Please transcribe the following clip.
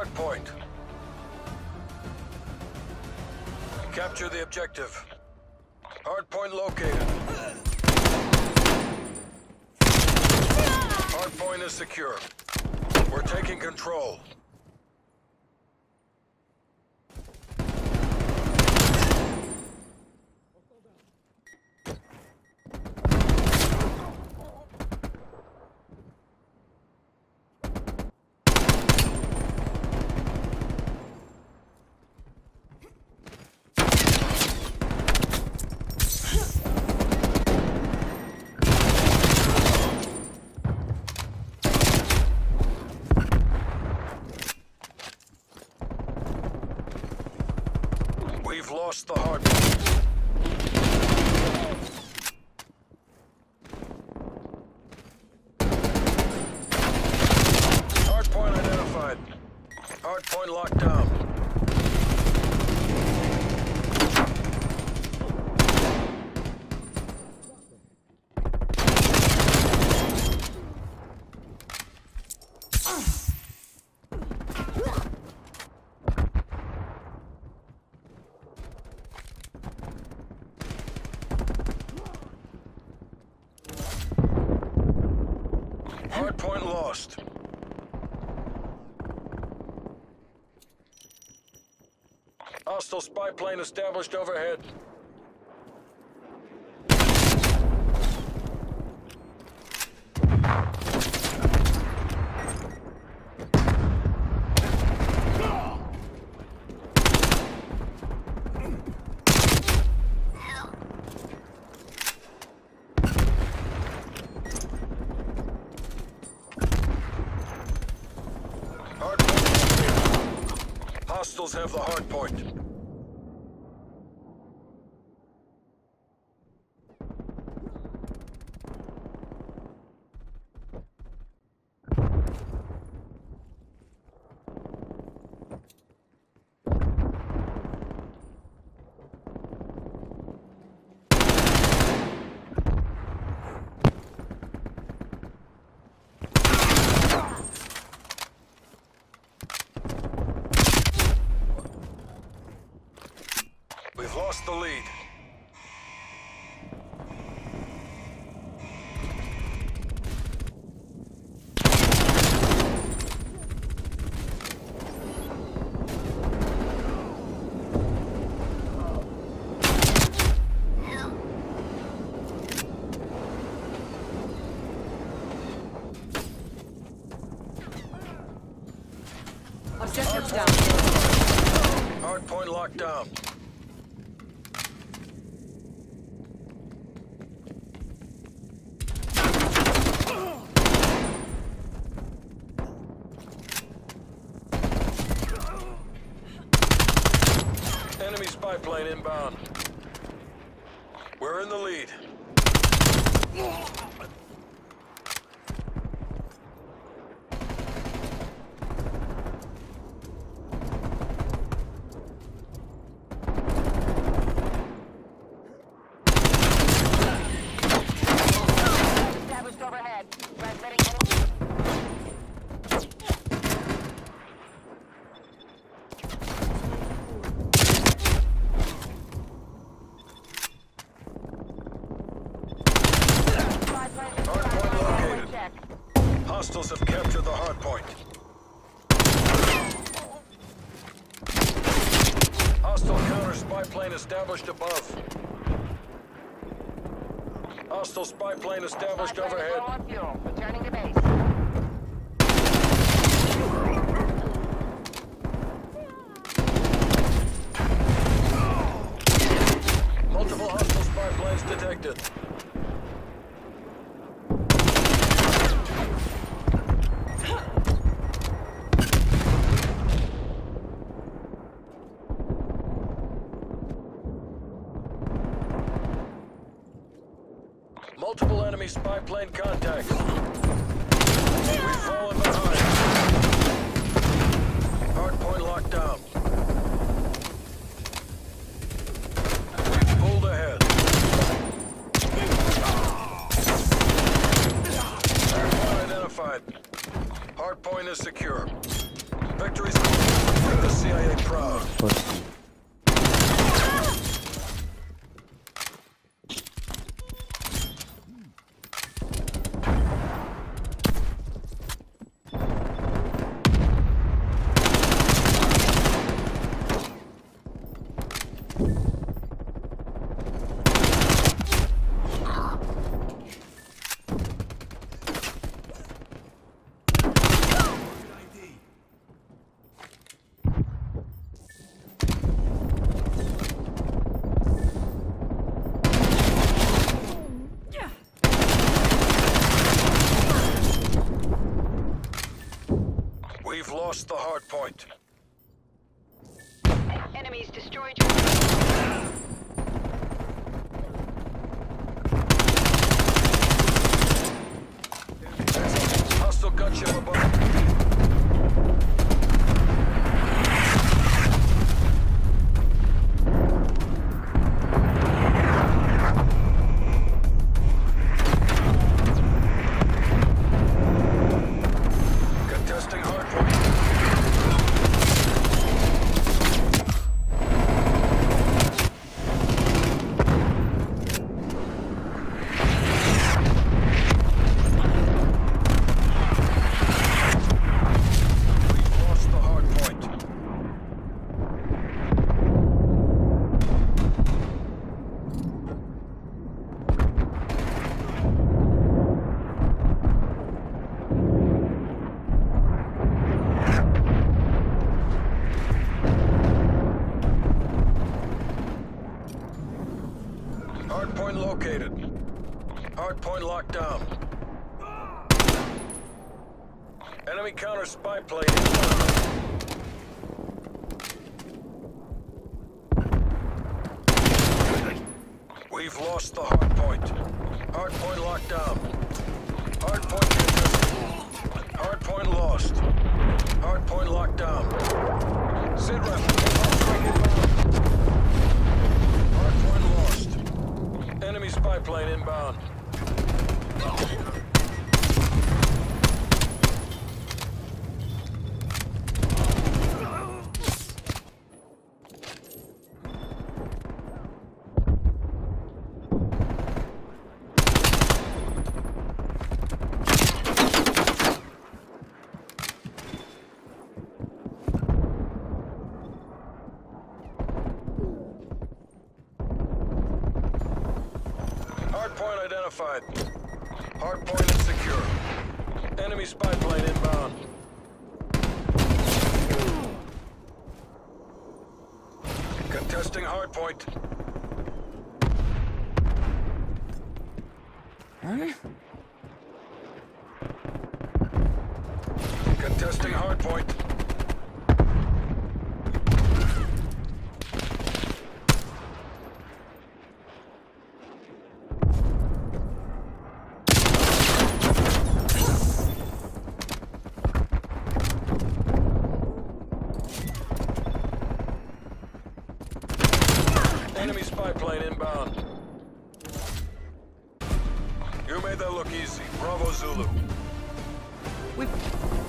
hard point. Capture the objective. Hard point located. Hard point is secure. We're taking control. We've lost the hard point. Hard point identified. Hard point locked down. Hard point lost. Hostile spy plane established overhead. Hostiles have the hard point. We've lost the lead. Objective down. Hard point locked down. Enemy spy plane inbound. We're in the lead. Established overhead. Transmitting enemy. Hard point located. Hostiles have captured the hard point. Hostile counter spy plane established above. Hostile spy plane established overhead. On fuel. Returning to base. Multiple hostile spy planes detected. Multiple enemy spy plane contact. We've fallen behind. Hard point locked down. We've pulled ahead. Hard point identified. Hard point is secure. Victory's for the CIA proud. We've lost the hard point. Enemies destroyed your... Hostile gunship above. Contesting hard point. Hardpoint located. Hardpoint locked down. Enemy counter spy plane inbound. We've lost the hardpoint. Hardpoint locked down. Hardpoint contested. Hardpoint lost. Hardpoint locked down. SITREP. Hardpoint lost. Enemy spy plane inbound. Hardpoint identified. Hardpoint is secure. Enemy spy plane inbound. Contesting hardpoint. Contesting hardpoint. Enemy spy plane inbound. You made that look easy. Bravo Zulu. We've